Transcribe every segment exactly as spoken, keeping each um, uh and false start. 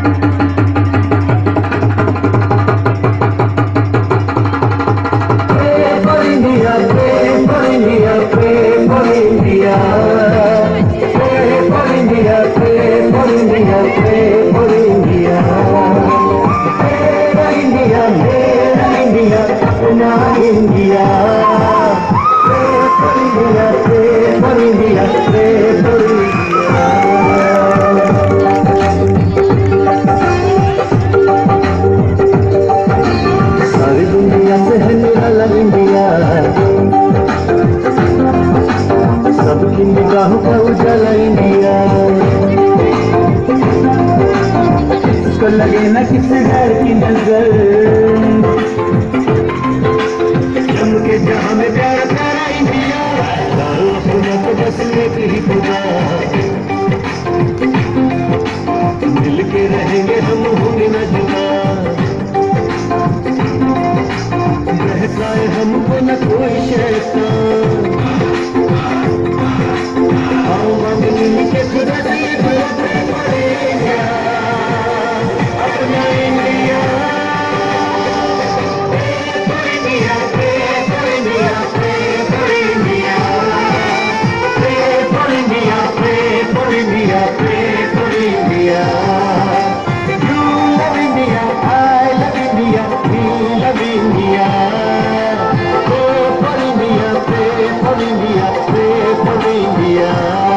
सबकी निगाहों का उजाला इंडिया, इसको लगे न किसी गैर की नजर, चमके जहां में प्यारा प्यारा इंडिया, दारू अपना तो बस एक ही खुदा, मिल के रहेंगे हम होंगे न जुदा, बहकाए हमको न कोई शैतान, आओ हम मिल के खुदा से बढ़ेगा अपना India, India India India India India India, you love India, I love India, we love India, pray for India, pray for India, pray for India.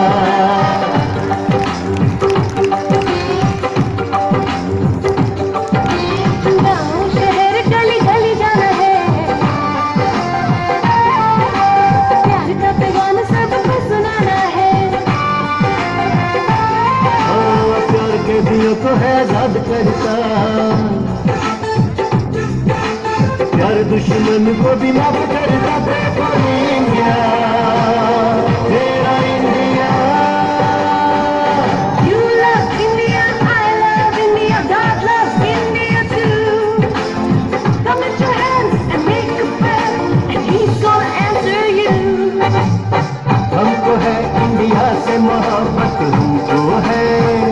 को है आजाद करता, प्यार दुश्मन को भी माफ करता, इंडिया तेरा India, You love India, I love India, God loves India too. Come lift your hands and make a prayer, and He's gonna answer you. हमको है इंडिया से मोहब्बत, हमको है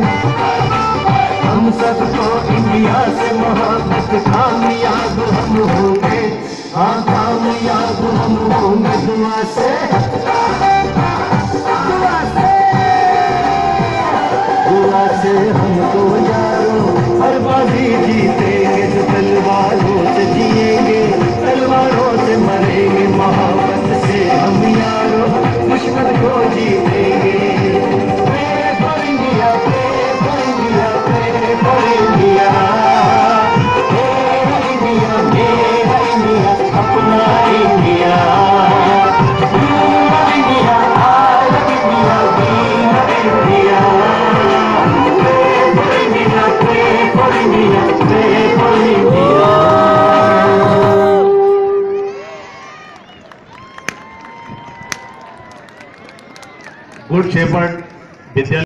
हम सबको इंडिया से मोहब्बत, कामयाब हम होंगे, हाँ कामयाब हम होंगे, दुआ से दुआ से दुआ से हमको यारो हर बाजी जीतेंगे, जो तलवारों से जिएंगे तलवारों से मरेंगे, मोहब्बत से हम यारो दुश्मन को जीतेंगे, गुड शेपर्ड विद्यालय।